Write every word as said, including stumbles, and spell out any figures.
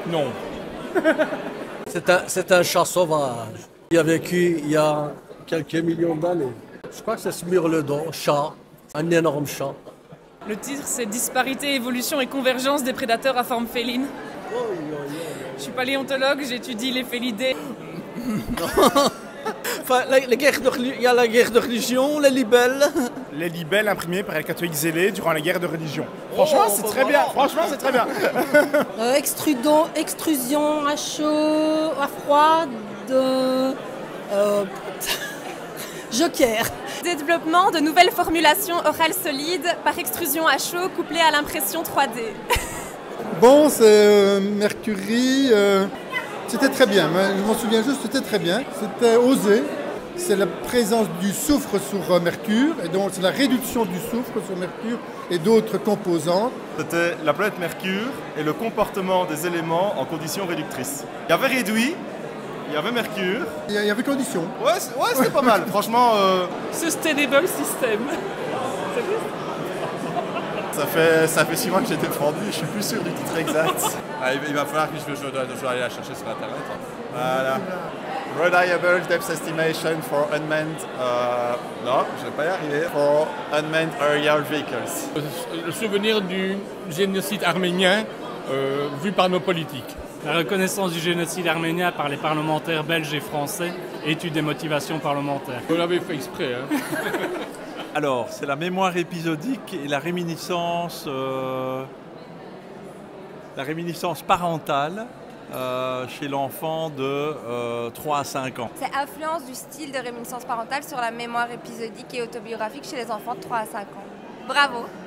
Non. C'est un, c'est un chat sauvage. Il a vécu il y a quelques millions d'années. Je crois que c'est Smurledon, chat, un énorme chat. Le titre, c'est Disparité, évolution et convergence des prédateurs à forme féline. Je suis paléontologue, j'étudie les félidés. Enfin, la, la guerre de, il y a la guerre de religion, les libelles. Les libelles imprimées par les catholiques zélés durant la guerre de religion. Franchement, oh, c'est bah très voilà. bien. Franchement, c'est très bien. euh, extrudon, extrusion à chaud, à froid, de... Euh, Joker. Développement de nouvelles formulations orales solides par extrusion à chaud couplée à l'impression trois D. Bon, c'est euh, Mercury. Euh, c'était très bien. Je m'en souviens juste, c'était très bien. C'était osé. C'est la présence du soufre sur euh, Mercure, et donc c'est la réduction du soufre sur Mercure et d'autres composants. C'était la planète Mercure et le comportement des éléments en conditions réductrices. Il y avait réduit. Il y avait Mercure. Il y avait conditions. Ouais, ouais c'était pas mal. Franchement... Euh... Sustainable System. Ça fait, ça fait six mois que j'ai défendu, je suis plus sûr du titre exact. Ah, il va falloir que je, je, je, je dois aller la chercher sur Internet. Voilà. Reliable Depth Estimation for Unmanned... Euh, non, je vais pas y arriver. For Unmanned Aerial Vehicles. Le souvenir du génocide arménien euh, vu par nos politiques. La reconnaissance du génocide arménien par les parlementaires belges et français, étude des motivations parlementaires. On l'avait fait exprès. Hein. Alors, c'est la mémoire épisodique et la réminiscence, euh, la réminiscence parentale euh, chez l'enfant de euh, trois à cinq ans. C'est influence du style de réminiscence parentale sur la mémoire épisodique et autobiographique chez les enfants de trois à cinq ans. Bravo!